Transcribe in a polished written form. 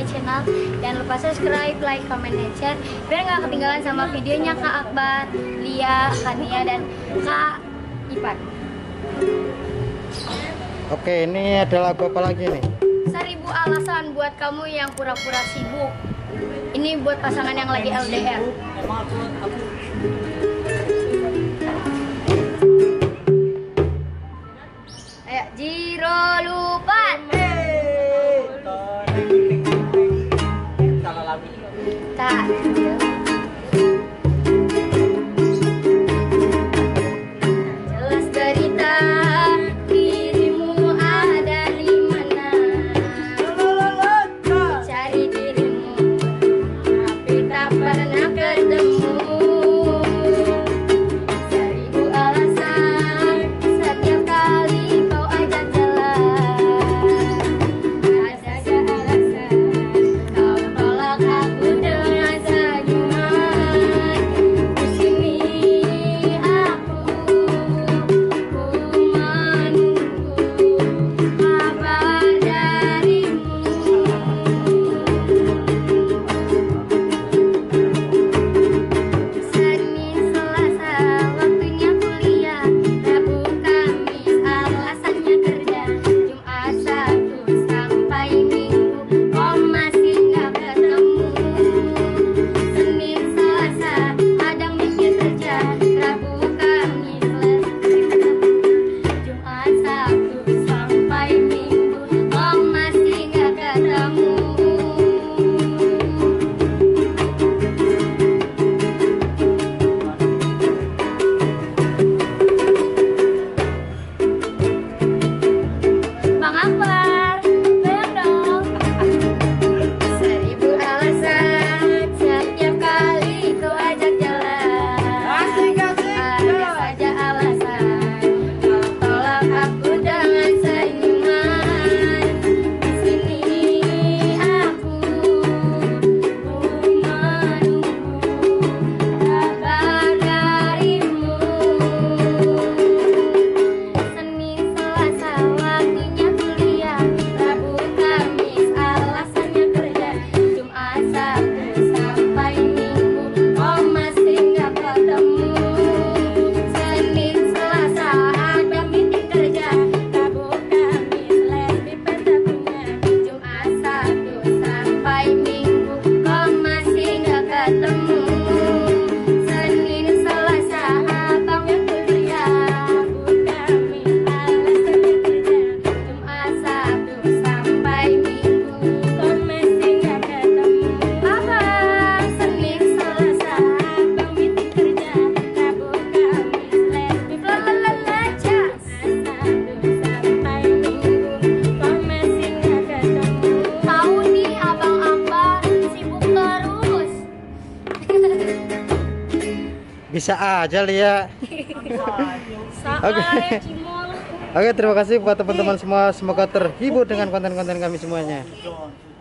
channel. Jangan lupa subscribe, like, comment, dan share biar nggak ketinggalan sama videonya Kak Akbar, Lia, Kak Nia, dan Kak Ipan. Oke, ini ada lagu apa lagi nih? 1000 alasan buat kamu yang pura-pura sibuk. Ini buat pasangan yang lagi LDR. Ayo, Jiro lupa. Tak. Jelas derita dirimu ada di mana. Cari dirimu tapi tak pernah ketemu. 1000 alasan setiap kali kau ajak jalan. Ada saja alasan kau tolak aku dengan senyuman. Di sini aku menunggu kabar darimu. Senin, Selasa, waktunya kuliah. Rabu, Kamis, alasannya kerja. Jumat, Sabtu, sampai Minggu kau masih nggak ketemu. Senin, Selasa, ada mikir kerja. Rabu, Kamis, Jumat, Sabtu, sampai Minggu kau masih nggak ketemu. Bang Akbar, bayang dong. 1000 alasan setiap kali kau ajak jalan. Ada saja alasan kau tolak aku dengan senyuman. Di sini aku menunggu kabar darimu. Senin, Selasa, waktunya kuliah. Rabu, Kamis, alasannya kerja. Jumat, Sabtu, sampai Minggu kau masih nggak ketemu. Senin, Selasa, ada meeting kerja. Rabu, Kamis, les pipet punya. Jumat, Sabtu, sampai Minggu kau masih nggak ketemu. Senin, Selasa, abangnya kuliah. Rabu, Kamis, alasannya kerja. Jumat, Sabtu, sampai Minggu kau masih nggak ketemu. Abang, Senin, Selasa, abang meeting kerja. Rabu, Kamis, les pipet cas. Sabtu, sampai Minggu kau masih nggak ketemu. Tahu nih Abang Akbar sibuk terus. Bisa aja Lia. Oke. Cimol. Oke, terima kasih buat teman-teman semua. Semoga terhibur dengan konten-konten kami semuanya.